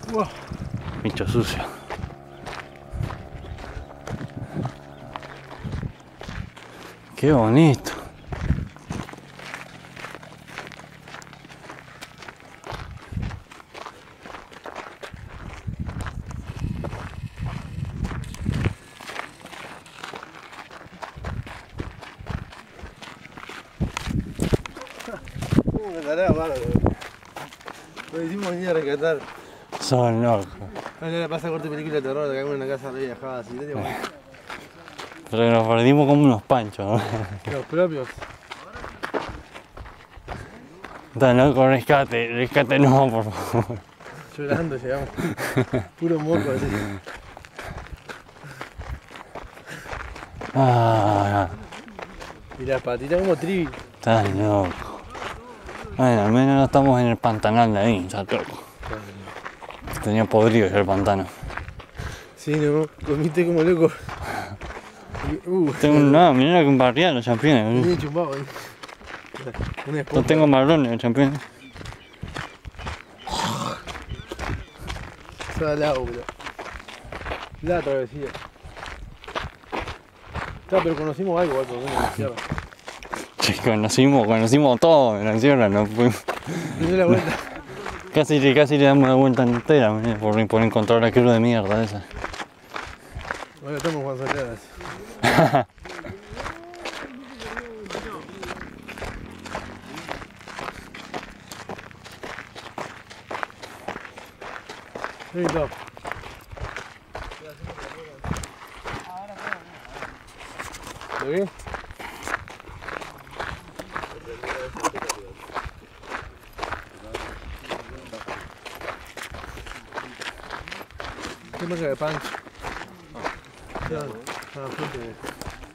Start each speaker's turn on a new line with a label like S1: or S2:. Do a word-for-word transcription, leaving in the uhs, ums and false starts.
S1: Wow.
S2: Bicho sucio. Qué bonito.
S1: Uh, me tarea malo. Lo hicimos venir a rescatar.
S2: Son locos.
S1: Ahora le pasa a corte película de terror, de que en una casa re viajada así.
S2: Pero nos perdimos como unos panchos, ¿no?
S1: Los propios.
S2: Está loco, rescate, rescate no, por favor.
S1: Llorando llegamos. Puro moco así.
S2: Ah,
S1: Y las patitas como trivi.
S2: está loco. Bueno, al menos no estamos en el pantanal de ahí, ya loco. Tenía podrido ya el pantano.
S1: Sí, no, comiste como loco. Y, uh,
S2: Tengo un no, mirá que un barrial los champiñones.
S1: Tenía chumbado ahí. Una esponja.
S2: No tengo marrones los champiñones.
S1: Salado, bro. La travesía. Claro, pero conocimos algo, algo, en la sierra.
S2: Sí, conocimos, conocimos todo en la sierra, no fuimos.
S1: Dio la vuelta.
S2: Casi, casi le damos la vuelta entera, mirá, por, por encontrar la cruz de mierda esa.
S1: Ahora estamos Juan Sacadas. Listo. ¿Lo qué? ¿Qué marca de pancho? Ah, ah, frente de...